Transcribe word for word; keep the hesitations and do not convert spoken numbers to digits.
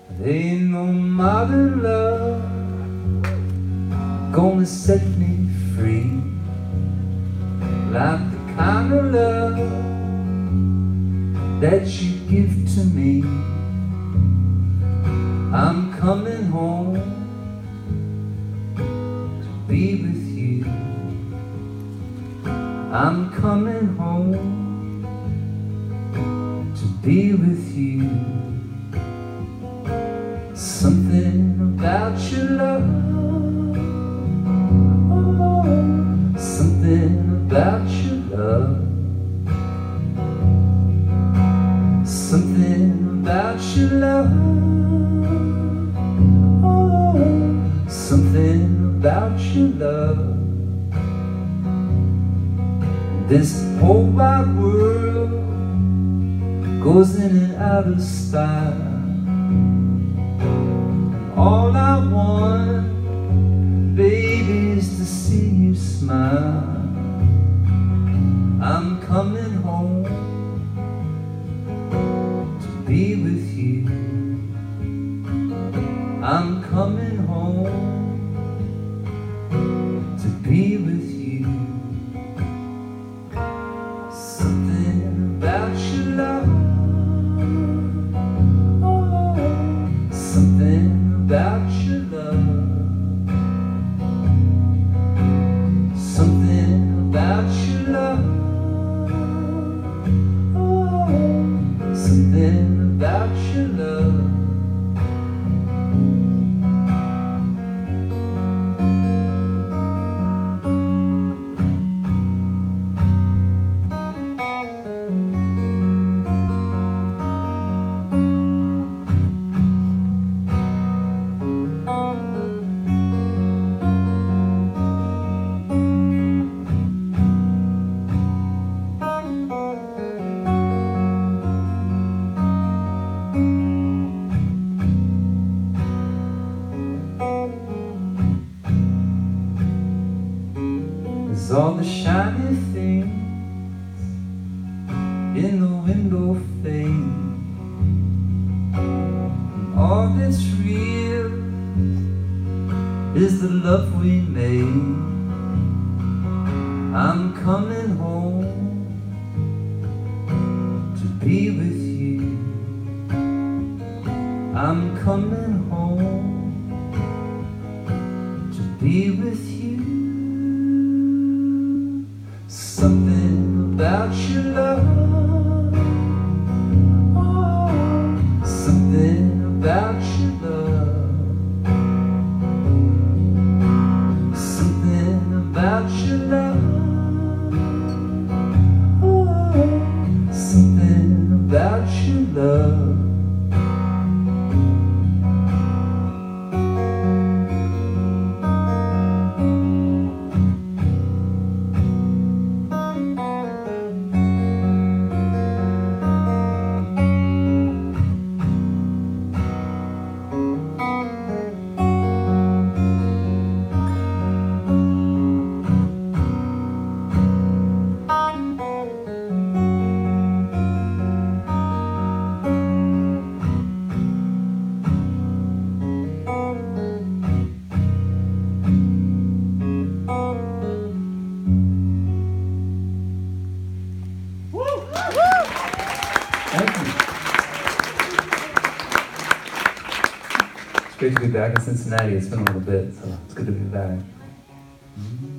There ain't no modern love gonna set me free, like the kind of love that you give to me. I'm coming home to be with you. I'm coming home to be with you. Something about your love, oh, something about your love, something about your love, oh, something about your love. This whole wide world goes in and out of style. All I want, baby, is to see you smile. I'm coming home to be with you. I'm coming home to be with you. Something about your love, oh, something about your love, something about your love, oh, something about your love. There's all the shiny things in the window frame, and all that's real is the love we made. I'm coming home to be with you. I'm coming home to be with you. Something about your love, oh, something about your love, something about your love, oh, something about your love. It's great to be back in Cincinnati. It's been a little bit, so it's good to be back.